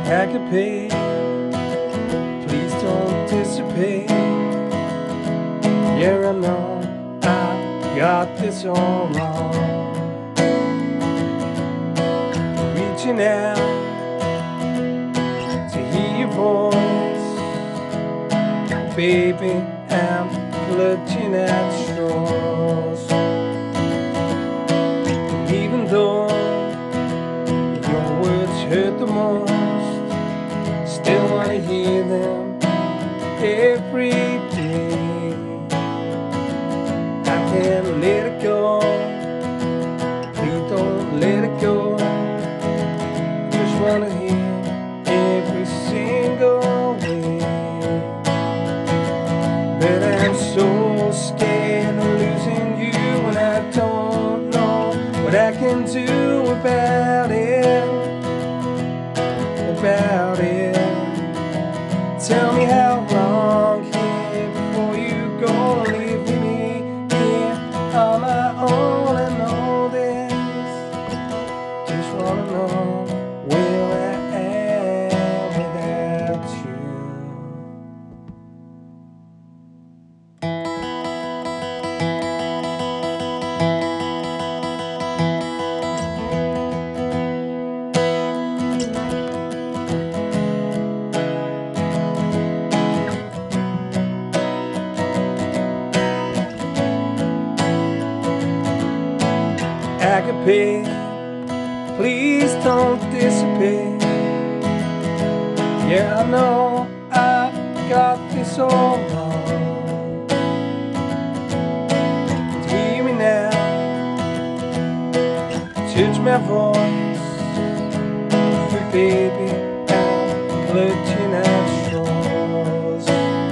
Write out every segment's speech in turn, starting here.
Agape, please don't dissipate. Yeah, I know I got this all wrong. Reaching out to hear your voice, baby, I'm clutching at straws. And even though your words hurt the most, still wanna hear them every day. I can't let it go, please don't let it go. Just wanna hear every single way. But I'm so scared of losing you, and I don't know what I can do about it. About it. Tell me how long here before you go, leave me here on my own. I know this. Just wanna know where I am without you. Agape, please don't dissipate. Yeah, I know I got this all wrong. But hear me now, touch my voice, but baby, I'm clutching at straws.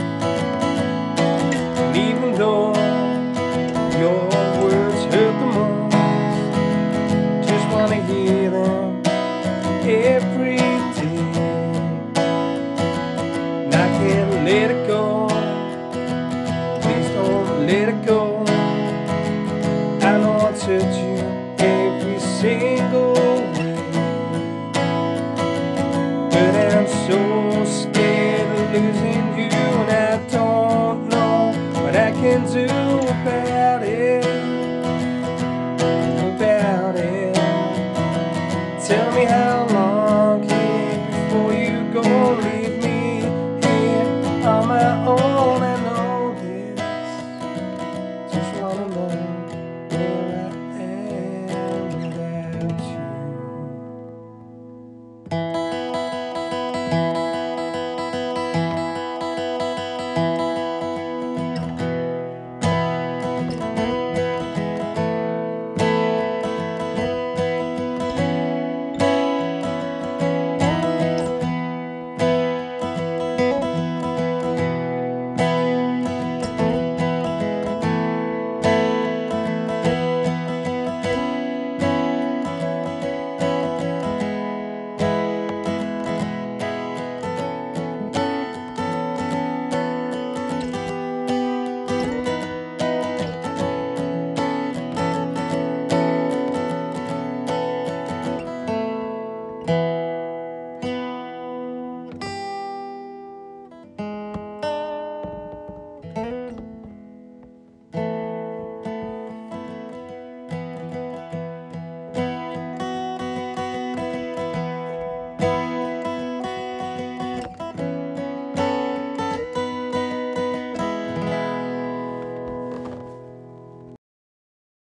And even though your words hurt the most, wanna hear them every day. And I can't let it go, please don't let it go. I know I'll touch you every single way, but I'm so scared of losing you, and I don't know what I can do about it. About it. Tell me how long